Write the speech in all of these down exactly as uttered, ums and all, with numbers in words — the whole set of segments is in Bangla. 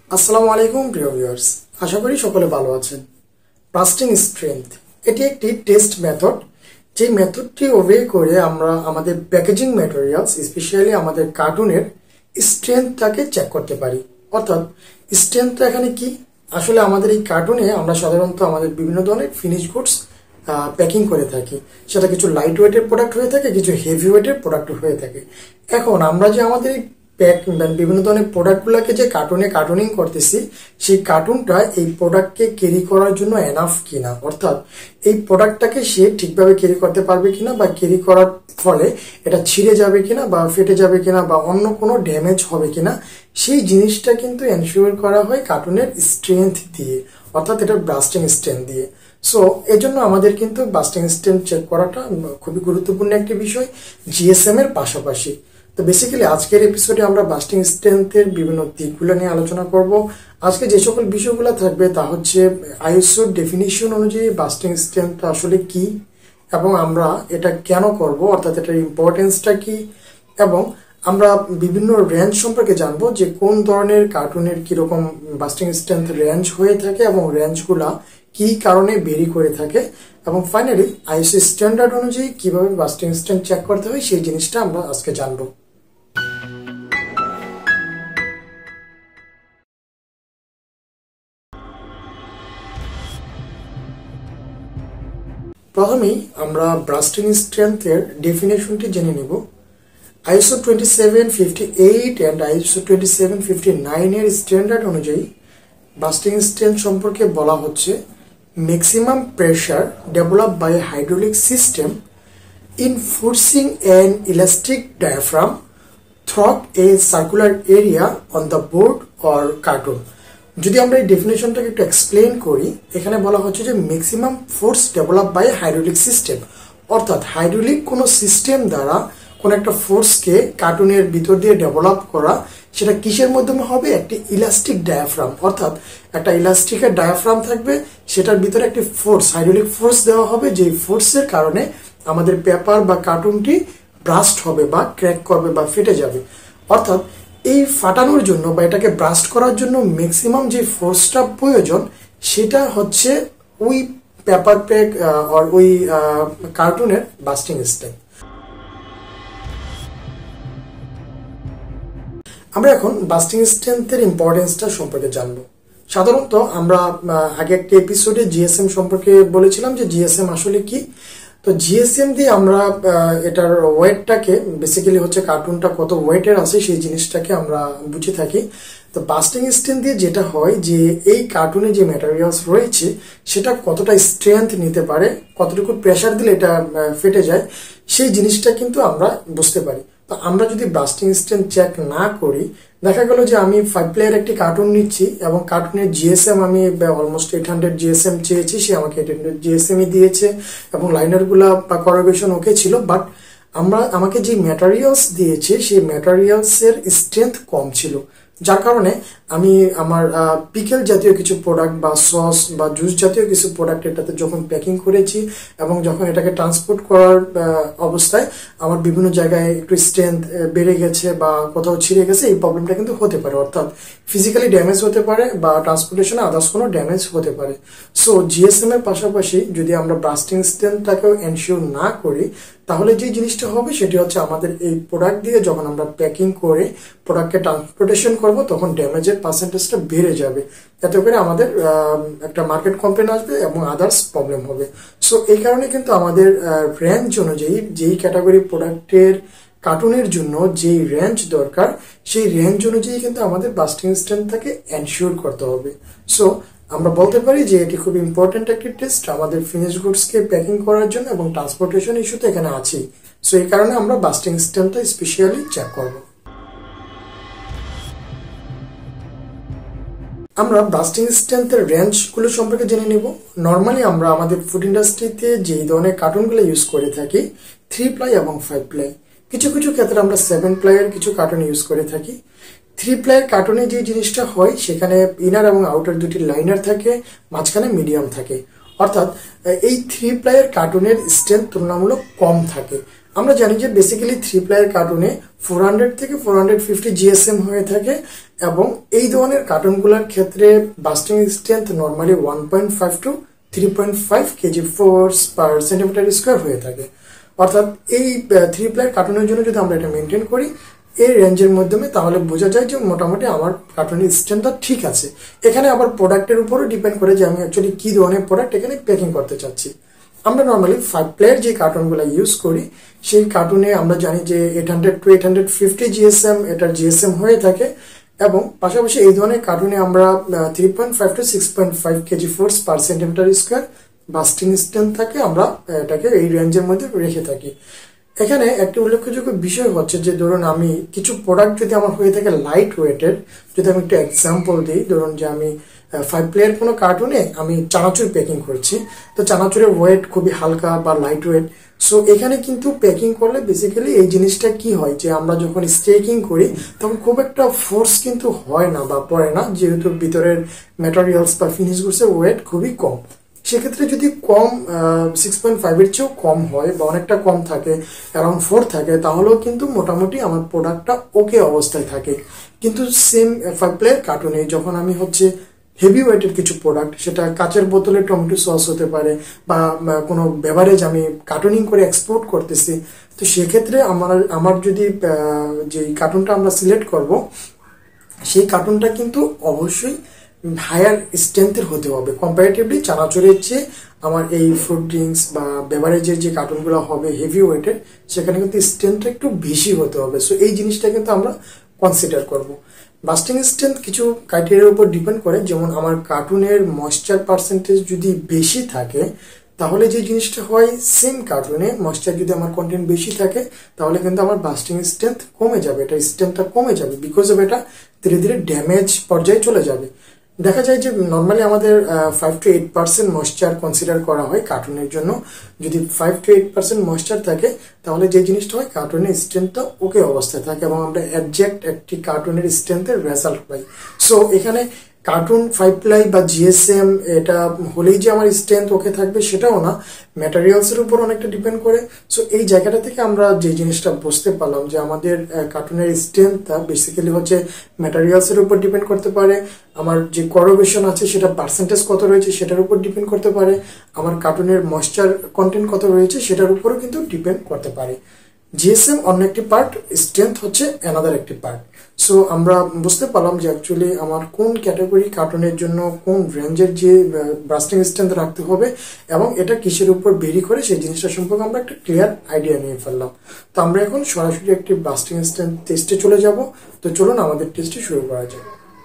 আসসালামু আলাইকুম প্রিয় ভিউয়ার্স, আশা করি সকলে ভালো আছেন। ব্রাস্টিং স্ট্রেংথ এটি একটি টেস্ট মেথড, যে মেথডটি ওবে করে আমরা আমাদের প্যাকেজিং ম্যাটেরিয়ালস স্পেশালি আমাদের কার্টুনের স্ট্রেংথটাকে চেক করতে পারি। অর্থাৎ স্ট্রেংথটা এখানে কি, আসলে আমাদের এই কার্টুনে আমরা সাধারণত আমাদের বিভিন্ন ধরনের ফিনিশ গুডস প্যাকিং করে থাকি। সেটা কিছু লাইট ওয়েটের প্রোডাক্ট হয়ে থাকে, কিছু হেভি ওয়েটের প্রোডাক্ট হয়ে থাকে। এখন আমরা যে আমাদের প্যাক বিভিন্ন ধরনের প্রোডাক্টগুলোকে যে কার্টুনে কার্টুনিং করতেছি, সেই কার্টুনটা এই প্রোডাক্টকে ক্যারি করার জন্য এনাফ কিনা, অর্থাৎ এই প্রোডাক্টটাকে সে ঠিকভাবে ক্যারি করতে পারবে কিনা, বা ক্যারি করার ফলে এটা ছিঁড়ে যাবে কিনা, বা ফেটে যাবে কিনা, বা অন্য কোনো ড্যামেজ হবে কিনা, সেই জিনিসটা কিন্তু এনশিওর করা হয় কার্টুনের স্ট্রেংথ দিয়ে, অর্থাৎ এটা ব্রাস্টিং স্ট্রেংথ দিয়ে। সো এজন্য আমাদের কিন্তু ব্রাস্টিং স্ট্রেংথ চেক করাটা খুবই গুরুত্বপূর্ণ একটি বিষয় জিএসএম এর পাশাপাশি। তো বেসিক্যালি আজকের এপিসোডে আমরা ব্রাস্টিং স্ট্রেংথের বিভিন্ন দিকগুলো নিয়ে আলোচনা করব। আজকে যে সকল বিষয়গুলো থাকবে তা হচ্ছে আইএসও ডেফিনিশন অনুযায়ী ব্রাস্টিং স্ট্রেংথ আসলে কি, এবং আমরা এটা কেন করব, অর্থাৎ এটার ইম্পর্টেন্সটা কি, এবং আমরা বিভিন্ন রেঞ্জ সম্পর্কে জানবো যে কোন ধরনের কার্টুনের কিরকম ব্রাস্টিং স্ট্রেংথ রেঞ্জ হয়ে থাকে এবং রেঞ্জগুলা কি কারণে ভেরি করে থাকে, এবং ফাইনালি আইএসও স্ট্যান্ডার্ড অনুযায়ী কিভাবে ব্রাস্টিং স্ট্রেংথ চেক করতে হয় সেই জিনিসটা আমরা আজকে জানবো। প্রথমেই আমরা ব্রাস্টিং স্ট্রেংথের ডেফিনেশনটি জেনে নেব। ISO twenty seven fifty eight and ISO twenty seven fifty nine এর স্ট্যান্ডার্ড অনুযায়ী ব্রাস্টিং স্ট্রেংথ সম্পর্কে বলা হচ্ছে maximum pressure develop by hydraulic system in forcing an elastic diaphragm through a circular area on the board or carton. যদি আমরা এই ডেফিনেশনটাকে একটু এক্সপ্লেন করি, এখানে বলা হচ্ছে যে maximum force develop by hydraulic system, অর্থাৎ হাইড্রোলিক কোনো সিস্টেম দ্বারা কোন একটা ফোর্সকে কার্টুনের ভিতর দিয়ে ডেভেলপ করা, সেটা কিসের মাধ্যমে হবে? একটি ইলাস্টিক ডায়াফ্রাম, অর্থাৎ একটা ইলাস্টিকের ডায়াফ্রাম থাকবে, সেটার ভিতরে একটি ফোর্স হাইড্রোলিক ফোর্স দেওয়া হবে, যে ফোর্সের কারণে আমাদের পেপার বা কার্টুনটি ব্রাস্ট হবে বা ক্র্যাক করবে বা ফেটে যাবে। অর্থাৎ এই ফাটানোর জন্য বা এটাকে ব্রাস্ট করার জন্য ম্যাক্সিমাম যে ফোর্সটা প্রয়োজন সেটা হচ্ছে ওই পেপার প্যাক আর ওই কার্টুনের ব্রাস্টিং স্ট্রেংথ। আমরা এখন ব্রাস্টিং স্ট্রেংথের ইম্পর্টেন্সটা সম্পর্কে জানবো। সাধারণত আমরা আগে একটা এপিসোডে জিএসএম সম্পর্কে বলেছিলাম যে জিএসএম আসলে কি। তো জিএসএম দিয়ে আমরা এটার ওয়েটটাকে, বেসিক্যালি হচ্ছে কার্টুনটা কত ওয়েটের আছে সেই জিনিসটাকে আমরা বুঝে থাকি। তো ব্রাস্টিং স্ট্রেংথ দিয়ে যেটা হয় যে এই কার্টুনে যে ম্যাটেরিয়ালস রয়েছে সেটা কতটা স্ট্রেংথ নিতে পারে, কতটুকু প্রেসার দিলে এটা ফেটে যায়, সেই জিনিসটা কিন্তু আমরা বুঝতে পারি। তো আমরা যদি ব্রাস্টিং স্ট্রেংথ চেক না করি, দেখা গেল যে আমি ফাইভ প্লেয়ার একটি কার্টুন নিচ্ছি এবং কার্টুনের জিএসএম আমি অলমোস্ট এইট হান্ড্রেড জিএসএম চেয়েছি, সে আমাকে এইট হান্ড্রেড জিএসএমই দিয়েছে এবং লাইনারগুলা বা করোগেশন ওকে ছিল, বাট আমরা আমাকে যে ম্যাটেরিয়ালস দিয়েছে সেই ম্যাটেরিয়ালসের স্ট্রেংথ কম ছিল, যার কারণে আমি আমার পিকেল জাতীয় কিছু প্রোডাক্ট বা সস বা জুস জাতীয় কিছু প্রোডাক্ট এটাতে যখন প্যাকিং করেছি এবং যখন এটাকে ট্রান্সপোর্ট করার অবস্থায় আমার বিভিন্ন জায়গায় একটু স্ট্রেংথ বেড়ে গেছে বা কোথাও ছিঁড়ে গেছে, এই প্রবলেমটা কিন্তু হতে পারে, অর্থাৎ ফিজিক্যালি ড্যামেজ হতে পারে বা ট্রান্সপোর্টেশনে আদার্স কোনো ড্যামেজ হতে পারে। সো জিএসএম এর পাশাপাশি যদি আমরা ব্রাস্টিং স্ট্রেংথটাকেও এনশিওর না করি, তাহলে যে জিনিসটা হবে সেটি হচ্ছে আমাদের এই প্রোডাক্ট দিয়ে যখন আমরা প্যাকিং করে প্রোডাক্টকে ট্রান্সপোর্টেশন করব তখন ড্যামেজের পার্সেন্টেজটা বেড়ে যাবে, এতে করে আমাদের একটা মার্কেট কমপ্লেন আসবে এবং আদার্স প্রবলেম হবে। সো এই কারণে কিন্তু আমাদের রেঞ্জ অনুযায়ী যেই ক্যাটাগরি প্রোডাক্টের কার্টুনের জন্য যেই রেঞ্জ দরকার সেই রেঞ্জ অনুযায়ী কিন্তু আমাদের ব্রাস্টিং স্ট্রেংথটাকে এনশিওর করতে হবে। সো আমরা বলতে পারি যে এটি খুব ইম্পর্টেন্ট একটি টেস্ট আমাদের ফিনিশ গুডসকে প্যাকিং করার জন্য, এবং ট্রান্সপোর্টেশন ইস্যু তো এখানে আছেই। সো এই কারণে আমরা ব্রাস্টিং স্ট্রেংথটা স্পেশালি চেক করব। আমরা ব্রাস্টিং স্ট্রেংথের রেঞ্জগুলো সম্পর্কে জেনে নিব। নর্মালি আমরা আমাদের ফুড ইন্ডাস্ট্রিতে যেই ধরনের কার্টুনগুলো ইউজ করে থাকি থ্রি প্লাই এবং ফাইভ প্লাই, কিছু কিছু ক্ষেত্রে আমরা সেভেন প্লাইয়ের কিছু কার্টুন ইউজ করে থাকি। থ্রি প্লাইয়ের কার্টুনে যে জিনিসটা হয় সেখানে ইনার এবং আউটার দুটি লাইনার থাকে, মাঝখানে মিডিয়াম থাকে, অর্থাৎ এই থ্রি প্লাইয়ের কার্টুনের স্ট্রেংথ তুলনামূলক কম থাকে। আমরা জানি যে বেসিক্যালি থ্রি প্লাইয়ের কার্টুনে ফোর হান্ড্রেড থেকে ফোর হান্ড্রেড ফিফটি জিএসএম হয়ে থাকে এবং এই ধরনের কার্টুনগুলোর ক্ষেত্রে bursting strength normally one point five to three point five KG force per centimetre square হয়ে থাকে। অর্থাৎ এই থ্রি প্লাইয়ের কার্টুনের জন্য যদি আমরা এটা মেনটেন করি এই রেঞ্জের মাধ্যমে, তাহলে বোঝা যায় যে মোটামুটি আমার কার্টুনের স্ট্রেংথটা ঠিক আছে। এখানে আবার প্রোডাক্টের উপরও ডিপেন্ড করে যে আমি অ্যাকচুয়ালি কি ধরনের প্রোডাক্ট এখানে প্যাকিং করতে চাচ্ছি। আমরা নর্মালি ফাইভ প্লেয়ার যে কার্টুনগুলো ইউজ করি সেই কার্টুনে আমরা জানি যে eight hundred to eight hundred fifty GSM এটার জিএসএম হয়ে থাকে, এবং পাশাপাশি এই ধরনের কার্টুনে আমরা three point five to six point five KG force per centimetre square bursting strength থাকে, আমরা এটাকে এই রেঞ্জের মধ্যে রেখে থাকি। এখানে একটি উল্লেখযোগ্য বিষয় হচ্ছে যে ধরুন আমি কিছু প্রোডাক্ট যদি আমার হয়ে থাকে লাইট ওয়েটের, যদি আমি একটু এক্সাম্পল দিই, ধরুন যে আমি ফাইভ প্লেয়ার কোনো কার্টুনে আমি চানাচুর প্যাকিং করছি, তো চানাচুরের ওয়েট খুবই হালকা বা লাইট ওয়েট। সো এখানে কিন্তু প্যাকিং করলে বেসিক্যালি এই জিনিসটা কি হয় যে আমরা যখন স্টেকিং করি তখন খুব একটা ফোর্স কিন্তু হয় না বা পড়ে না, যেহেতু ভিতরের ম্যাটেরিয়ালস বা ফিনিশ গুডসের ওয়েট খুবই কম। সেক্ষেত্রে যদি কম সিক্স পয়েন্ট ফাইভের চেয়েও কম হয় বা অনেকটা কম থাকে, অ্যারাউন্ড ফোর থাকে, তাহলেও কিন্তু মোটামুটি আমার প্রোডাক্টটা ওকে অবস্থায় থাকে। কিন্তু সেম ফাইভ প্লেয়ার কার্টুনে যখন আমি হচ্ছে হেভি ওয়েটের কিছু প্রোডাক্ট, সেটা কাচের বোতলে টমেটো সস হতে পারে বা কোনো বেভারেজ আমি কার্টুনিং করে এক্সপোর্ট করতেছি, তো সেক্ষেত্রে আমার আমার যদি যে কার্টুনটা আমরা সিলেক্ট করব সেই কার্টুনটা কিন্তু অবশ্যই হায়ার স্ট্রেংথের হতে হবে কম্পারেটিভলি চানাচুরের চেয়ে। আমার এই ফ্রুট ড্রিঙ্কস বা বেভারেজের যে কার্টুনগুলো হবে হেভি ওয়েটের, সেখানে কিন্তু স্ট্রেংথটা একটু বেশি হতে হবে। সো এই জিনিসটা কিন্তু আমরা কনসিডার করব। বাস্টিং স্ট্রেংথ কিছু ক্রাইটেরিয়ার উপর ডিপেন্ড করে, যেমন আমার কার্টুনের ময়েশ্চার পার্সেন্টেজ যদি বেশি থাকে তাহলে যে জিনিসটা হয়, সেম কার্টুনে ময়েশ্চার যদি আমার কন্টেন্ট বেশি থাকে তাহলে কিন্তু আমার বাস্টিং স্ট্রেংথ কমে যাবে, এটা স্ট্রেংথটা কমে যাবে, বিকজ অফ এটা ধীরে ধীরে ড্যামেজ পর্যায়ে চলে যাবে। দেখা যায় যে নর্মালি আমাদের five to eight percent moisture consider করা হয় কার্টুনের জন্য। যদি five to eight percent moisture থাকে তাহলে যে জিনিসটা হয় কার্টুনের স্ট্রেংথটা ওকে অবস্থায় থাকে এবং আমরা একজ্যাক্ট একটি কার্টুনের স্ট্রেংথের রেজাল্ট পাই। সো এখানে কার্টুন ফাইভ প্লাই বা জিএসএম এটা হলেই যে আমার স্ট্রেংথ ওকে থাকবে সেটাও না, ম্যাটেরিয়ালসের উপর অনেকটা ডিপেন্ড করে। সো এই জায়গাটা থেকে আমরা যে জিনিসটা বুঝতে পারলাম যে আমাদের কার্টুনের স্ট্রেংথটা বেসিক্যালি হচ্ছে ম্যাটেরিয়ালসের উপর ডিপেন্ড করতে পারে, আমার যে করোভেশন আছে সেটা পার্সেন্টেজ কত রয়েছে সেটার উপর ডিপেন্ড করতে পারে, আমার কার্টুনের ময়েশ্চার কন্টেন্ট কত রয়েছে সেটার উপরও কিন্তু ডিপেন্ড করতে পারে। জিএসএম অন্য একটি পার্ট, স্ট্রেংথ হচ্ছে অ্যানাদার একটি পার্ট। সো আমরা বুঝতে পারলাম যে অ্যাকচুয়ালি আমার কোন ক্যাটাগরি কার্টুনের জন্য কোন রেঞ্জের যে বাস্টিং স্ট্রেংথ রাখতে হবে এবং এটা কিসের উপর ভেরি করে সেই জিনিসটা সম্পর্কে আমরা একটা ক্লিয়ার আইডিয়া নিয়ে ফেললাম। তো আমরা এখন সরাসরি একটি বাস্টিং স্ট্রেংথ টেস্টে চলে যাব। তো চলুন আমাদের টেস্টটি শুরু করা যাক।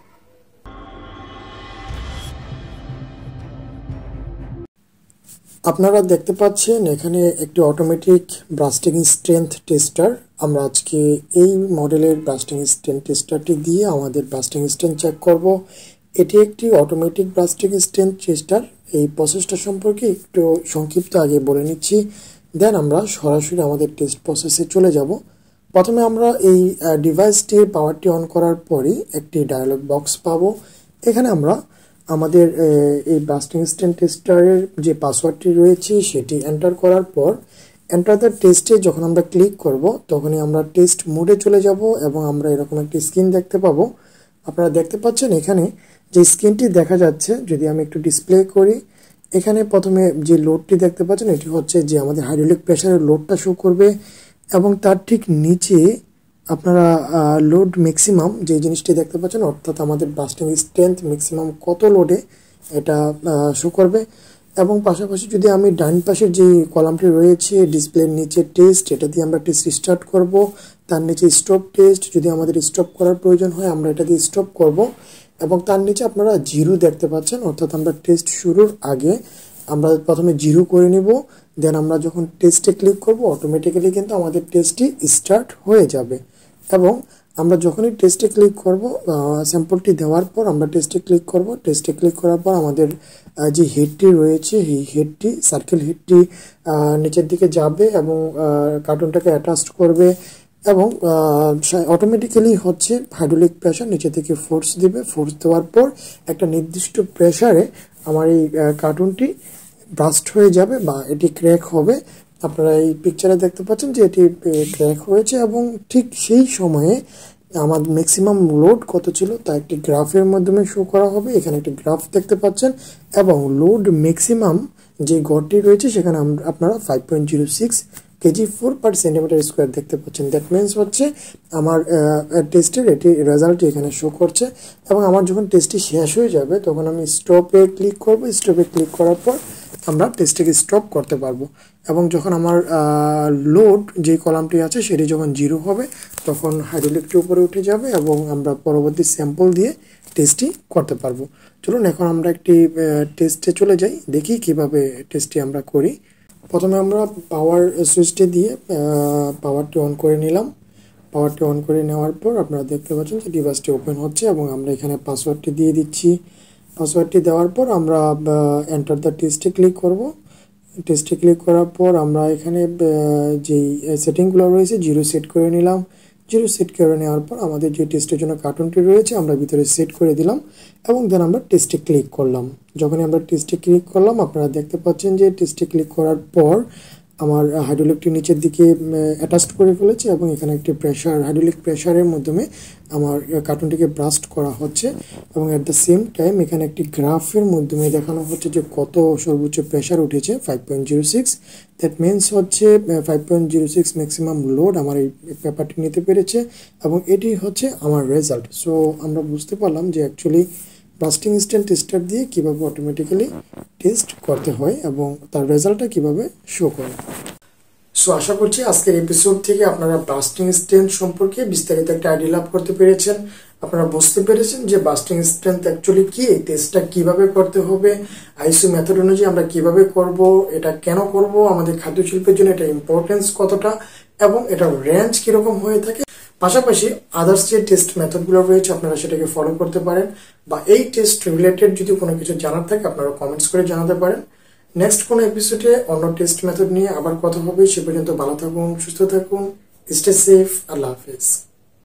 আপনারা দেখতে পাচ্ছেন এখানে একটি অটোমেটিক বাস্টিং স্ট্রেংথ টেস্টার। আমরা আজকে এই মডেলের বাস্টিং স্ট্রেংথ টেস্টারটি দিয়ে আমাদের বাস্টিং স্ট্রেংথ চেক করব। এটি একটি অটোমেটিক বাস্টিং স্ট্রেংথ টেস্টার। এই প্রসেসটা সম্পর্কে একটু সংক্ষিপ্ত আগে বলে নিচ্ছি, দেন আমরা সরাসরি আমাদের টেস্ট প্রসেসে চলে যাব। প্রথমে আমরা এই ডিভাইসটির পাওয়ারটি অন করার পরই একটি ডায়ালগ বক্স পাবো। এখানে আমরা আমাদের এই বাস্টিং স্ট্রেংথ টেস্টারের যে পাসওয়ার্ডটি রয়েছে সেটি এন্টার করার পর এন্টার দ্য টেস্টে যখন আমরা ক্লিক করব তখনই আমরা টেস্ট মোডে চলে যাব এবং আমরা এরকম একটি স্ক্রিন দেখতে পাবো। আপনারা দেখতে পাচ্ছেন এখানে যে স্ক্রিনটি দেখা যাচ্ছে, যদি আমি একটু ডিসপ্লে করি, এখানে প্রথমে যে লোডটি দেখতে পাচ্ছেন এটি হচ্ছে যে আমাদের হাইড্রোলিক প্রেসারের লোডটা শো করবে এবং তার ঠিক নিচে আপনারা লোড ম্যাক্সিমাম যে জিনিসটি দেখতে পাচ্ছেন, অর্থাৎ আমাদের বাস্টিং স্ট্রেংথ ম্যাক্সিমাম কত লোডে এটা শো করবে। এবং পাশাপাশি যদি আমি ডান পাশের যে কলামটি রয়েছে ডিসপ্লের নিচে টেস্ট, এটা দিয়ে আমরা টেস্ট স্টার্ট করব। তার নিচে স্টপ টেস্ট, যদি আমাদের স্টপ করার প্রয়োজন হয় আমরা এটা দিয়ে স্টপ করব। এবং তার নিচে আপনারা জিরো দেখতে পাচ্ছেন, অর্থাৎ আমরা টেস্ট শুরুর আগে আমরা প্রথমে জিরো করে নিব, দেন আমরা যখন টেস্টে ক্লিক করব অটোমেটিক্যালি কিন্তু আমাদের টেস্টটি স্টার্ট হয়ে যাবে। এবং আমরা যখনই টেস্টে ক্লিক করব, স্যাম্পলটি দেওয়ার পর আমরা টেস্টে ক্লিক করব। টেস্টে ক্লিক করার পর আমাদের যে হেডটি রয়েছে এই হেডটি সার্কেল হেডটি নিচের দিকে যাবে এবং কার্টুনটাকে অ্যাটাচ করবে এবং অটোমেটিক্যালি হচ্ছে হাইড্রোলিক প্রেসার নিচে থেকে ফোর্স দিবে। ফোর্স দেওয়ার পর একটা নির্দিষ্ট প্রেসারে আমার এই কার্টুনটি ব্রাস্ট হয়ে যাবে বা এটি ক্র্যাক হবে। আপনারা এই পিকচারে দেখতে পাচ্ছেন যে এটি ক্র্যাক হয়েছে এবং ঠিক সেই সময়ে আমার ম্যাক্সিমাম লোড কত ছিল তা একটি গ্রাফের মাধ্যমে শো করা হবে। এখানে একটি গ্রাফ দেখতে পাচ্ছেন এবং লোড ম্যাক্সিমাম যে গড়টি রয়েছে সেখানে আপনারা five point zero six KG four per centimetre square দেখতে পাচ্ছেন। দ্যাট মিনস হচ্ছে আমার টেস্টের এটি রেজাল্ট এখানে শো করছে এবং আমার যখন টেস্টটি শেষ হয়ে যাবে তখন আমি স্টপে ক্লিক করব। স্টপে ক্লিক করার পর আমরা টেস্টটিকে স্টপ করতে পারবো এবং যখন আমার লোড যে কলামটি আছে সেটি যখন জিরো হবে তখন হাইড্রোলিকটি উপরে উঠে যাবে এবং আমরা পরবর্তী স্যাম্পল দিয়ে টেস্টটি করতে পারবো। চলুন এখন আমরা একটি টেস্টে চলে যাই, দেখি কিভাবে টেস্টটি আমরা করি। প্রথমে আমরা পাওয়ার সুইচটি দিয়ে পাওয়ারটি অন করে নিলাম। পাওয়ারটি অন করে নেওয়ার পর আপনারা দেখতে পাচ্ছেন যে ডিভাইসটি ওপেন হচ্ছে এবং আমরা এখানে পাসওয়ার্ডটি দিয়ে দিচ্ছি। পাসওয়ার্ডটি দেওয়ার পর আমরা এন্টার দ্য টেস্টে ক্লিক করব। টেস্টে ক্লিক করার পর আমরা এখানে যেই সেটিংগুলো রয়েছে জিরো সেট করে নিলাম। জিরো সেট করে নেওয়ার পর আমাদের যে টেস্টের জন্য কার্টুনটি রয়েছে আমরা ভিতরে সেট করে দিলাম এবং দেন আমরা টেস্টে ক্লিক করলাম। যখনই আমরা টেস্টে ক্লিক করলাম আপনারা দেখতে পাচ্ছেন যে টেস্টে ক্লিক করার পর আমার হাইড্রোলিকটি নিচের দিকে অ্যাটাচড করে ফেলেছে এবং এখানে একটি প্রেশার হাইড্রোলিক প্রেশারের মাধ্যমে আমার কার্টুনটিকে ব্রাস্ট করা হচ্ছে এবং অ্যাট দ্য সেম টাইম এখানে একটি গ্রাফের মাধ্যমে দেখানো হচ্ছে যে কত সর্বোচ্চ প্রেশার উঠেছে five point zero six. That means হচ্ছে five point zero six maximum load আমার এই পেপারটি নিতে পেরেছে এবং এটি হচ্ছে আমার রেজাল্ট। সো আমরা বুঝতে পারলাম যে অ্যাকচুয়ালি বাস্টিং ইনস্ট্যান্ট টেস্টার দিয়ে কীভাবে অটোমেটিক্যালি টেস্ট করতে হয় এবং তার রেজাল্টটা কীভাবে শো করে। সো আশা করছি আজকের এপিসোড থেকে আপনারা বাস্টিং স্ট্রেন্থ সম্পর্কে বিস্তারিত একটা আইডিয়া লাভ করতে পেরেছেন। আপনারা বুঝতে পেরেছেন যে বাস্টিং স্ট্রেন্থ অ্যাকচুয়ালি কি, এই টেস্টটা কিভাবে করতে হবে, আইসো মেথড অনুযায়ী আমরা কিভাবে করব, এটা কেন করব, আমাদের খাদ্য শিল্পের জন্য এটা ইম্পর্টেন্স কতটা এবং এটার রেঞ্জ কিরকম হয়ে থাকে। পাশাপাশি আদার্স যে টেস্ট মেথডগুলো রয়েছে আপনারা সেটাকে ফলো করতে পারেন বা এই টেস্ট রিলেটেড যদি কোনো কিছু জানার থাকে আপনারা কমেন্টস করে জানাতে পারেন। নেক্সট কোনো এপিসোডে অন্য টেস্ট মেথড নিয়ে আবার কথা হবে। সে পর্যন্ত ভালো থাকুন, সুস্থ থাকুন, স্টে সেফ। আল্লাহ হাফেজ।